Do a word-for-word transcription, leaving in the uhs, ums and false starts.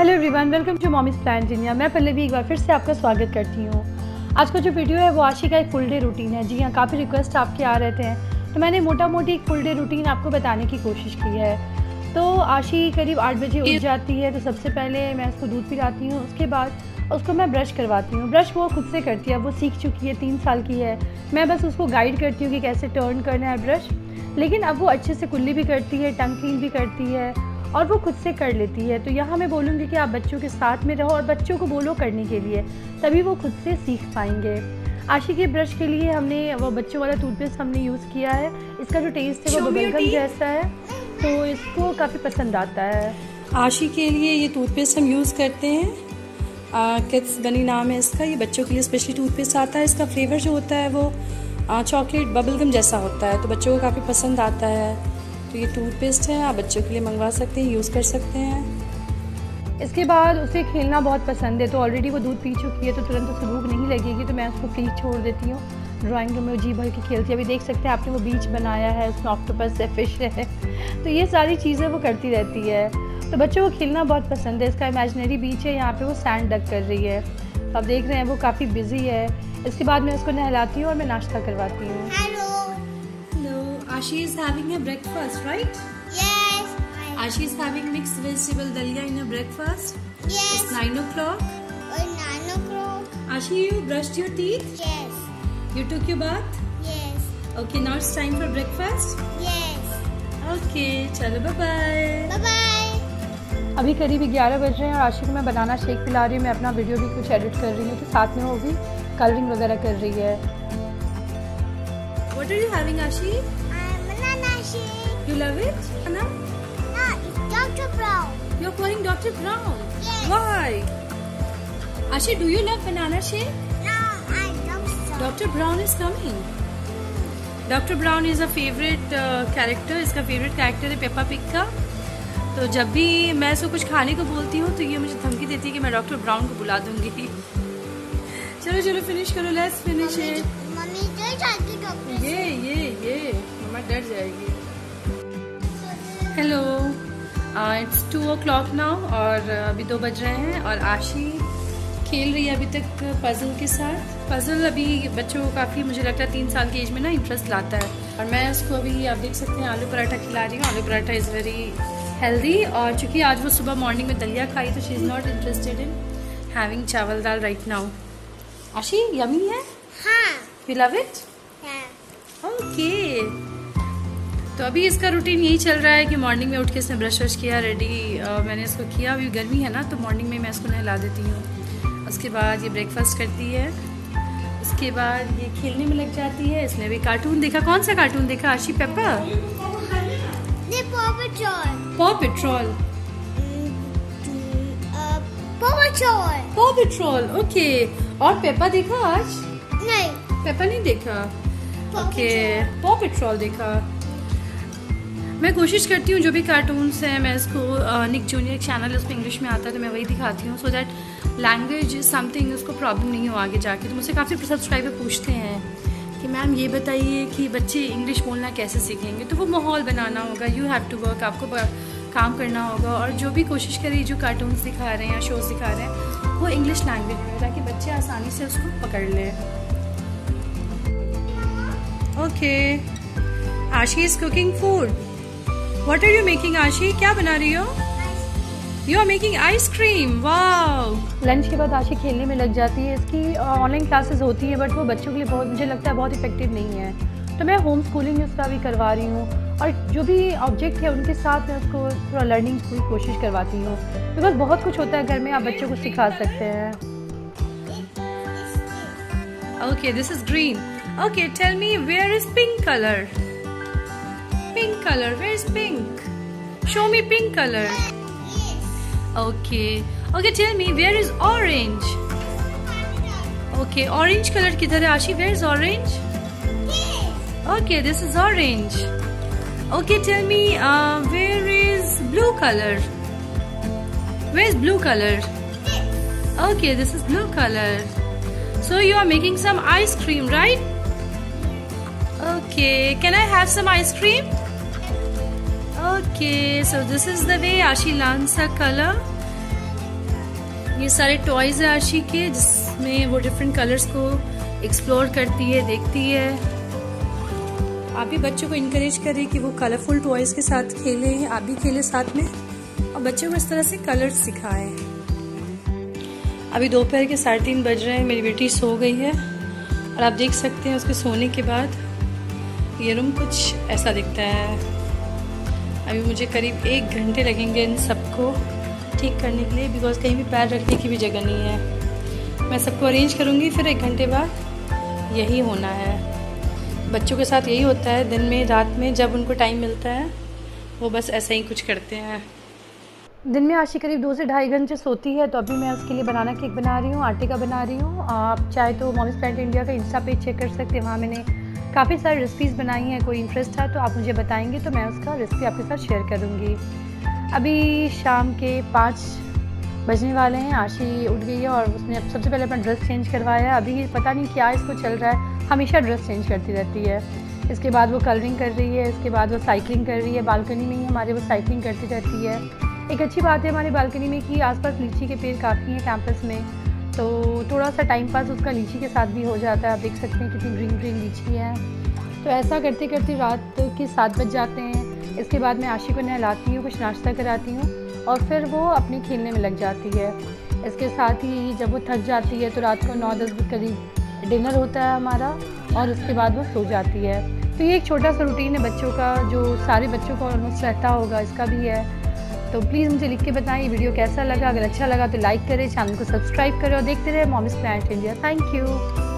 Hello everyone, welcome to mommies plan India. मैं पल्लवी एक बार फिर से आपका स्वागत करती हूँ। आज का जो वीडियो है वो आशी का एक फुल डे रूटीन है। जी हाँ, काफ़ी रिक्वेस्ट आपके आ रहे थे, तो मैंने मोटा मोटी एक फुल डे रूटीन आपको बताने की कोशिश की है। तो आशी करीब आठ बजे उठ जाती है, तो सबसे पहले मैं उसको दूध पिलाती हूँ। उसके बाद उसको मैं ब्रश करवाती हूँ। ब्रश वो खुद से करती है, वो सीख चुकी है, तीन साल की है। मैं बस उसको गाइड करती हूँ कि कैसे टर्न करना है ब्रश, लेकिन अब वो अच्छे से कुल्ली भी करती है, टंग क्लीन भी करती है और वो खुद से कर लेती है। तो यहाँ मैं बोलूँगी कि आप बच्चों के साथ में रहो और बच्चों को बोलो करने के लिए, तभी वो खुद से सीख पाएंगे। आशी के ब्रश के लिए हमने वो बच्चों वाला टूथपेस्ट हमने यूज़ किया है। इसका जो टेस्ट है वो बबलगम जैसा है, तो इसको काफ़ी पसंद आता है। आशी के लिए ये टूथपेस्ट हम यूज़ करते हैं, किड्स बनी नाम है इसका। ये बच्चों के लिए स्पेशली टूथपेस्ट आता है। इसका फ्लेवर जो होता है वो चॉकलेट बबलगम जैसा होता है, तो बच्चों को काफ़ी पसंद आता है। तो ये टूथपेस्ट है, आप बच्चों के लिए मंगवा सकते हैं, यूज़ कर सकते हैं। इसके बाद उसे खेलना बहुत पसंद है, तो ऑलरेडी वो दूध पी चुकी है, तो तुरंत उसे भूख नहीं लगेगी, तो मैं उसको फ्री छोड़ देती हूँ। ड्राइंग रूम में जी भर के खेलती है। अभी देख सकते हैं आपने वो बीच बनाया है, उसमें ऑक्टोपस है, फिश है, तो ये सारी चीज़ें वो करती रहती है। तो बच्चों को खेलना बहुत पसंद है। इसका इमेजिनरी बीच है, यहाँ पर वो सैंड डक कर रही है। तो आप देख रहे हैं वो काफ़ी बिजी है। इसके बाद मैं उसको नहलाती हूँ और मैं नाश्ता करवाती हूँ। Ashi is having a breakfast, right? Yes. Ashi is having mixed vegetable dalia in her breakfast. Yes. It's nine o'clock. Or nine o'clock. Ashi, you brushed your teeth? Yes. You took your bath? Yes. Okay, now it's time for breakfast? Yes. Okay, चलो bye bye. Bye bye. अभी करीब ग्यारह बज रहे हैं और आशी को मैं बनाना शेक पिला रही हूँ। मैं अपना वीडियो भी कुछ एडिट कर रही हूँ, तो साथ में वो भी कलरिंग वगैरह कर रही है। What are you having, Ashi? I'm banana shake. You love it? Anna? No, it's Doctor Brown. You're calling Doctor Brown? Yes. Why? Ashi, do you love banana shake? No, I don't so. Doctor Brown is coming. Doctor Brown is a favorite uh, character. इसका favorite character है Peppa Pig का। तो जब भी मैं इसको कुछ खाने को बोलती हूँ तो ये मुझे धमकी देती है कि मैं डॉक्टर ब्राउन को बुला दूंगी। चलो चलो फिनिश करो, लेट्स फिनिश इट। मम्मी डर जाती डॉक्टर। ये ये ये मम्मा डर जाएगी। Hello, it's two o'clock now और अभी दो बज रहे हैं और आशी खेल रही है अभी तक पजल के साथ। पजल अभी बच्चों को काफ़ी, मुझे लगता है तीन साल की एज में ना इंटरेस्ट लाता है। और मैं उसको अभी आप देख सकते हैं आलू पराठा खिला रही हूँ। आलू पराठा इज़ वेरी हेल्दी, और चूँकि आज वो सुबह मॉर्निंग में दलिया खाई, तो she is not interested in having chawal dal right now. Ashi, yummy है? हाँ। You love it? हाँ। ओके। तो अभी इसका रूटीन यही चल रहा है कि मॉर्निंग में उठ के इसने ब्रश वश किया, रेडी मैंने इसको किया। अभी गर्मी है ना, तो मॉर्निंग में मैं इसको नहला देती हूँ। उसके बाद ये ब्रेकफास्ट करती है, उसके बाद ये खेलने में लग जाती है। इसने भी कार्टून देखा। कौन सा कार्टून देखा Ashi? Peppa? Paw Patrol. Paw Patrol. Paw Patrol. Paw Patrol, okay. और पेपा देखा आज? नहीं। पेपा नहीं देखा? Paw ओके, पॉ पेट्रोल देखा। मैं कोशिश करती हूँ जो भी कार्टून्स हैं, मैं इसको निक जूनियर चैनल उसमें इंग्लिश में आता है, तो मैं वही दिखाती हूँ, सो दैट लैंग्वेज समथिंग उसको प्रॉब्लम नहीं हो आगे जाके। तो मुझसे काफ़ी सब्सक्राइबर पूछते हैं कि मैम ये बताइए कि बच्चे इंग्लिश बोलना कैसे सीखेंगे। तो वो माहौल बनाना होगा, यू हैव टू वर्क, आपको काम करना होगा। और जो भी कोशिश करें, जो कार्टून्स दिखा रहे हैं या शोज दिखा रहे हैं, वो इंग्लिश लैंग्वेज में, ताकि बच्चे आसानी से उसको पकड़ लें। Okay, Ashi is cooking food. What are you making Ashi? क्या बना रही हो? You are making ice cream. Wow. Lunch के बाद आशी खेलने में लग जाती है। इसकी ऑनलाइन क्लासेस होती हैं, बट वो बच्चों के लिए बहुत, मुझे लगता है बहुत इफेक्टिव नहीं है, तो मैं होम स्कूलिंग उसका भी करवा रही हूँ। और जो भी ऑब्जेक्ट है उनके साथ मैं उसको थोड़ा लर्निंग की कोशिश करवाती हूँ, बिकॉज बहुत कुछ होता है घर में, आप बच्चों को सिखा सकते हैं। Okay, this is green. Okay, tell me where is pink colour? Pink colour, where is pink? Show me pink colour. Okay okay, tell me where is orange? Okay, orange colour किधर है Ashi? Where is orange? Okay, this is orange. Okay, tell me where is blue colour? Where is blue colour? Okay, this is blue colour. So you are making some ice cream, right? Okay, can I have some ice cream? Okay, so this is the way Ashi learns her color. ये सारे toys है आशी के, जिसमें वो different colours को explore करती है, देखती है। आप भी बच्चों को इनकरेज करें कि वो कलरफुल टॉयज के साथ खेलें, आप भी खेलें साथ में, और बच्चों को इस तरह से कलर्स सिखाएं। अभी दोपहर के साढ़े तीन बज रहे हैं, मेरी बेटी सो गई है और आप देख सकते हैं उसके सोने के बाद ये रूम कुछ ऐसा दिखता है। अभी मुझे करीब एक घंटे लगेंगे इन सबको ठीक करने के लिए, बिकॉज कहीं भी पैर रखने की भी जगह नहीं है। मैं सबको अरेंज करूँगी, फिर एक घंटे बाद यही होना है। बच्चों के साथ यही होता है, दिन में रात में जब उनको टाइम मिलता है वो बस ऐसा ही कुछ करते हैं। दिन में आशी करीब दो से ढाई घंटे सोती है, तो अभी मैं उसके लिए बनाना केक बना रही हूँ, आटे का बना रही हूँ। आप चाहे तो मॉम्स प्लांट इंडिया का इंस्टा पेज चेक कर सकते हैं, वहाँ मैंने काफ़ी सारी रेसिपीज़ बनाई हैं। कोई इंटरेस्ट है तो आप मुझे बताएंगे तो मैं उसका रेसिपी आपके साथ शेयर करूँगी। अभी शाम के पाँच बजने वाले हैं, आशी उठ गई है और उसने अब सबसे पहले अपना ड्रेस चेंज करवाया है। अभी पता नहीं क्या इसको चल रहा है, हमेशा ड्रेस चेंज करती रहती है। इसके बाद वो कलरिंग कर रही है, इसके बाद वो साइकिलिंग कर रही है। बालकनी में ही हमारे वो साइकिलिंग करती रहती है। एक अच्छी बात है हमारी बालकनी में कि आसपास लीची के पेड़ काफ़ी हैं कैंपस में, तो थोड़ा सा टाइम पास उसका लीची के साथ भी हो जाता है। आप देख सकते हैं कितनी ग्रीन ग्रीन लीची है। तो ऐसा करते करते रात के सात बज जाते हैं। इसके बाद मैं आशी को नहलाती हूँ, कुछ नाश्ता कराती हूँ और फिर वो अपने खेलने में लग जाती है। इसके साथ ही जब वो थक जाती है तो रात को नौ दस बजे करीब डिनर होता है हमारा और उसके बाद वो सो जाती है। तो ये एक छोटा सा रूटीन है बच्चों का, जो सारे बच्चों को ऑलमोस्ट रहता होगा, इसका भी है। तो प्लीज़ मुझे लिख के बताएं ये वीडियो कैसा लगा। अगर अच्छा लगा तो लाइक करें, चैनल को सब्सक्राइब करें और देखते रहे moms plant India. Thank you.